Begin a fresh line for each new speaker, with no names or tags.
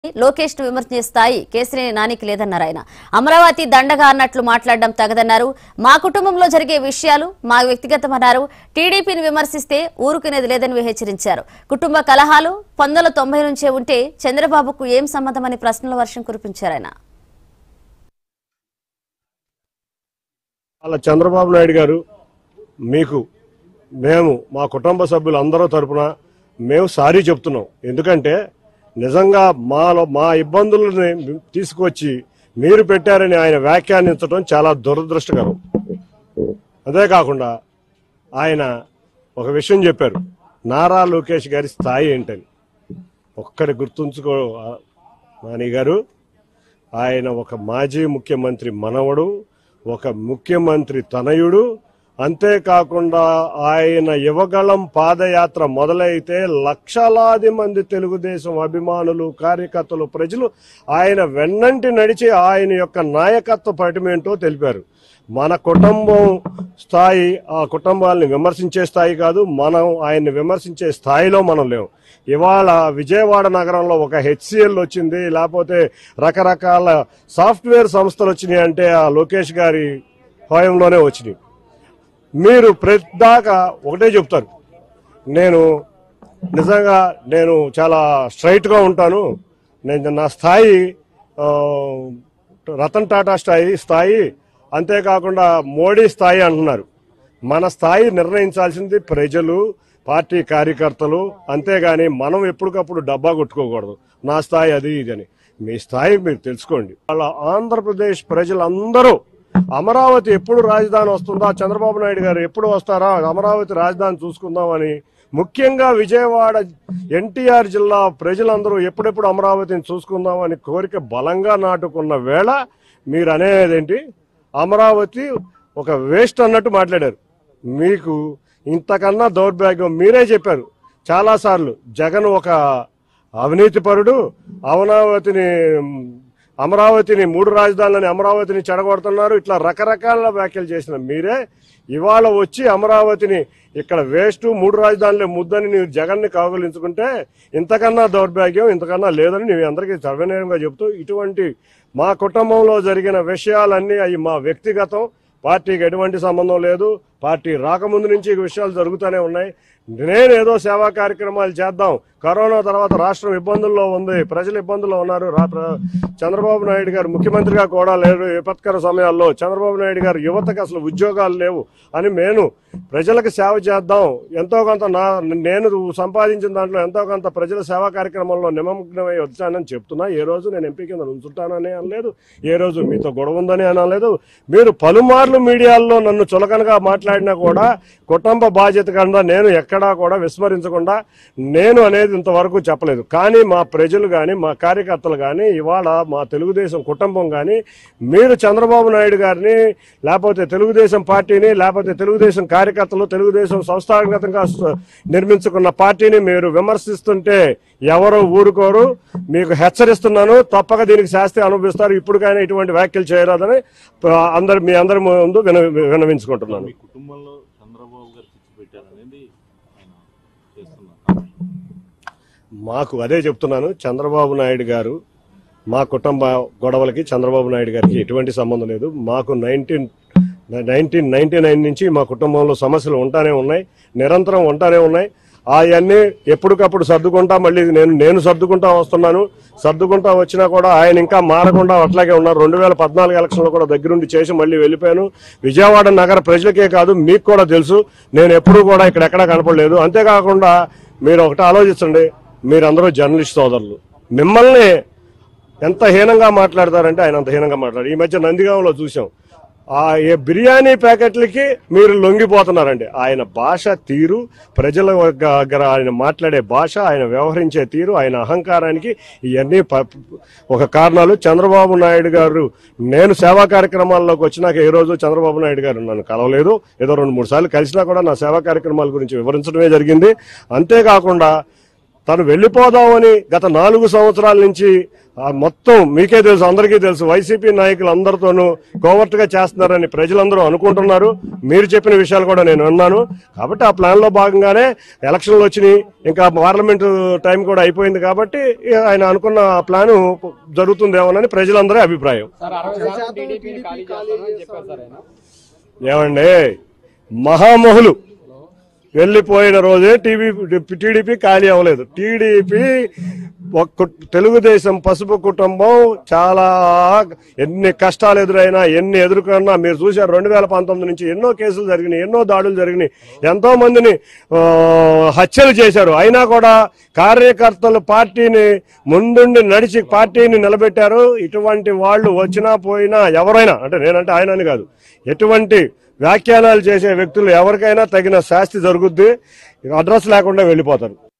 లోకేష్ ను విమర్శించే స్థాయి కేసినేని నానికి లేదన్నారు ఆయన. అమరావతి దండగా అన్నట్లు మాట్లాడడం తగదన్నారు. మా కుటుంబంలో జరిగే విషయాలు మా వ్యక్తిగతమన్నారు. టీడీపీని విమర్శిస్తే ఊరుకునేది లేదని హెచ్చరించారు. కుటుంబ కలహాలు 1990 నుంచే ఉంటే చంద్రబాబుకు ఏం సంబంధమని ప్రశ్నల వర్షం కురిపించారు ఆయన.
అలా చంద్రబాబు నాయుడు గారు మేము మా కుటుంబ సభ్యులందరూ తరపున మేము సారీ చెప్తున్నాం. ఎందుకంటే నిజంగా మా ఇబ్బందులని తీసుకొచ్చి మీరు పెట్టారని ఆయన వ్యాఖ్యానించడం చాలా దురదృష్టకరం. అంతేకాకుండా ఆయన ఒక విషయం చెప్పారు, నారా లోకేష్ గారి స్థాయి ఏంటని. ఒక్కడి గుర్తుంచుకో నాని గారు, ఆయన ఒక మాజీ ముఖ్యమంత్రి మనవడు, ఒక ముఖ్యమంత్రి తనయుడు. అంతేకాకుండా ఆయన యువగళం పాదయాత్ర మొదలైతే లక్షలాది మంది తెలుగుదేశం అభిమానులు, కార్యకర్తలు, ప్రజలు ఆయన వెన్నంటి నడిచి ఆయన యొక్క నాయకత్వ పటిమేంటో తెలిపారు. మన కుటుంబం స్థాయి ఆ కుటుంబాలని విమర్శించే స్థాయి కాదు, మనం ఆయన్ని విమర్శించే స్థాయిలో మనం లేవు. ఇవాళ విజయవాడ నగరంలో ఒక హెచ్సిఎల్ వచ్చింది, లేకపోతే రకరకాల సాఫ్ట్వేర్ సంస్థలు వచ్చినాయి అంటే ఆ లోకేష్ గారి హయాంలోనే వచ్చినాయి. మీరు ప్రతిదాకా ఒకటే చెప్తారు, నేను చాలా స్ట్రైట్గా ఉంటాను, నా స్థాయి రతన్ టాటా స్థాయి, అంతేకాకుండా మోడీ స్థాయి అంటున్నారు. మన స్థాయి నిర్ణయించాల్సింది ప్రజలు, పార్టీ కార్యకర్తలు. అంతేగాని మనం ఎప్పటికప్పుడు డబ్బా కొట్టుకోకూడదు, నా స్థాయి అది ఇదని. మీ స్థాయి మీరు తెలుసుకోండి. వాళ్ళ ఆంధ్రప్రదేశ్ ప్రజలందరూ అమరావతి ఎప్పుడు రాజధాని వస్తుందా, చంద్రబాబు నాయుడు గారు ఎప్పుడు వస్తారా, అమరావతి రాజధాని చూసుకుందామని, ముఖ్యంగా విజయవాడ ఎన్టీఆర్ జిల్లా ప్రజలందరూ ఎప్పుడెప్పుడు అమరావతిని చూసుకుందామని కోరిక బలంగా నాటుకున్న వేళ మీరు అనేదేంటి, అమరావతి ఒక వేస్ట్ అన్నట్టు మాట్లాడారు. మీకు ఇంతకన్నా దౌర్భాగ్యం మీరే చెప్పారు చాలాసార్లు. జగన్ ఒక అవినీతిపరుడు, అమరావతిని 3 రాజధానులని అమరావతిని చెడగొడుతున్నారు, ఇట్లా రకరకాల వ్యాఖ్యలు చేసిన మీరే ఇవాళ వచ్చి అమరావతిని ఇక్కడ వేస్ట్ 3 రాజధానులే ముద్దని నీవు జగన్ని కౌగిలించుకుంటే ఇంతకన్నా దౌర్భాగ్యం ఇంతకన్నా లేదని నేను అందరికీ సర్వనీయంగా చెబుతూ, ఇటువంటి మా కుటుంబంలో జరిగిన విషయాలన్నీ అవి మా వ్యక్తిగతం, పార్టీకి ఎటువంటి సంబంధం లేదు. పార్టీ రాకముందు నుంచి ఈ విషయాలు జరుగుతూనే ఉన్నాయి. నేనేదో సేవా కార్యక్రమాలు చేద్దాం, కరోనా తర్వాత రాష్ట్రం ఇబ్బందుల్లో ఉంది, ప్రజలు ఇబ్బందుల్లో ఉన్నారు, చంద్రబాబు నాయుడు గారు ముఖ్యమంత్రిగా కూడా లేరు, విపత్కర సమయాల్లో చంద్రబాబు నాయుడు గారు యువతకు అసలు ఉద్యోగాలు లేవు అని నేను ప్రజలకు సేవ చేద్దాం, ఎంతో కొంత నేను సంపాదించిన దాంట్లో ఎంతో కొంత ప్రజల సేవా కార్యక్రమంలో నిమగ్నమై వచ్చానని చెప్తున్నా. ఏ రోజు నేను ఎంపీ కింద ఉంచుతానని అనలేదు, ఏ రోజు మీతో గొడవ ఉందని అనలేదు. మీరు పలుమార్లు మీడియాల్లో నన్ను చులకనగా మాట్లాడినా కూడా కుటుంబ బాధ్యత కింద నేను ఎక్కడా కూడా విస్మరించకుండా నేను అనేది ఇంతవరకు చెప్పలేదు. కానీ మా ప్రజలు కానీ మా కార్యకర్తలు కానీ ఇవాళ మా తెలుగుదేశం కుటుంబం కానీ మీరు చంద్రబాబు నాయుడు గారిని, లేకపోతే తెలుగుదేశం పార్టీని, లేకపోతే తెలుగుదేశం కార్యకర్తలు, తెలుగుదేశం సంస్థాగతంగా నిర్మించుకున్న పార్టీని మీరు విమర్శిస్తుంటే ఎవరు ఊరుకోరు. మీకు హెచ్చరిస్తున్నాను, తప్పక దీనికి శాస్తి అనుభవిస్తారు. ఇప్పటికైనా ఇటువంటి వ్యాఖ్యలు చేయరాదని మీ అందరి ముందు విన్నవించుకుంటున్నాను. మాకు అదే చెప్తున్నాను, చంద్రబాబు నాయుడు గారు మా కుటుంబ గొడవలకి చంద్రబాబు నాయుడు గారికి ఎటువంటి సంబంధం లేదు. మాకు 1999 నుంచి మా కుటుంబంలో సమస్యలు ఉంటానే ఉన్నాయి, నిరంతరం ఉంటానే ఉన్నాయి. అవన్నీ ఎప్పటికప్పుడు సర్దుకుంటా మళ్ళీ నేను సర్దుకుంటా వస్తున్నాను. సర్దుకుంటా వచ్చినా కూడా ఆయన ఇంకా మారకుండా అట్లాగే ఉన్నారు. 2014 ఎలక్షన్లో కూడా దగ్గరుండి చేసి మళ్ళీ వెళ్ళిపోయాను. విజయవాడ నగర ప్రజలకే కాదు మీకు కూడా తెలుసు, నేను ఎప్పుడూ కూడా ఇక్కడెక్కడా కనపడలేదు. అంతేకాకుండా మీరు ఒకటి ఆలోచించండి, మీరందరూ జర్నలిస్ట్ సోదరులు, మిమ్మల్ని ఎంత హీనంగా మాట్లాడతారంటే ఆయన అంత హీనంగా మాట్లాడారు. ఈ మధ్య నందిగాంలో చూసాం, ఏ బిర్యానీ ప్యాకెట్లకి మీరు లొంగిపోతున్నారండి. ఆయన భాష తీరు, ప్రజల దగ్గర ఆయన మాట్లాడే భాష, ఆయన వ్యవహరించే తీరు, ఆయన అహంకారానికి ఇవన్నీ ఒక కారణాలు. చంద్రబాబు నాయుడు గారు నేను సేవా కార్యక్రమాల్లోకి వచ్చినాక ఏ రోజు చంద్రబాబు నాయుడు గారు నన్ను కలవలేదు. ఏదో 2-3 సార్లు కలిసినా కూడా నా సేవా కార్యక్రమాల గురించి వివరించడమే జరిగింది. అంతేకాకుండా తను వెళ్ళిపోదామని గత 4 సంవత్సరాల నుంచి మొత్తం మీకే తెలుసు, అందరికీ తెలుసు, వైసీపీ నాయకులు అందరితోనూ కోవర్ట్గా చేస్తున్నారని ప్రజలందరూ అనుకుంటున్నారు. మీరు చెప్పిన విషయాలు కూడా నేను విన్నాను. కాబట్టి ఆ ప్లాన్ లో భాగంగానే ఎలక్షన్లు వచ్చినాయి, ఇంకా పార్లమెంటు టైం కూడా అయిపోయింది. కాబట్టి ఆయన అనుకున్న ప్లాను జరుగుతుందేమోనని ప్రజలందరి అభిప్రాయం. ఏమండి, మహామహులు వెళ్ళిపోయిన రోజే టీడీపీ ఖాళీ అవ్వలేదు. టీడీపీ తెలుగుదేశం పసుపు కుటుంబం చాలా ఎన్ని కష్టాలు ఎదురైనా ఎన్ని ఎదుర్కొన్నా మీరు చూశారు. 2019 నుంచి ఎన్నో కేసులు జరిగినాయి, ఎన్నో దాడులు జరిగినాయి, ఎంతో మందిని హత్యలు చేశారు. అయినా కూడా కార్యకర్తలు పార్టీని ముందుండి నడిచి పార్టీని నిలబెట్టారు. ఇటువంటి వాళ్ళు వచ్చినా పోయినా ఎవరైనా, అంటే నేనంటే ఆయన అని కాదు, ఎటువంటి వ్యాఖ్యానాలు చేసే వ్యక్తులు ఎవరికైనా తగిన శాస్తి జరుగుద్ది. అడ్రస్ లేకుండా వెళ్ళిపోతారు.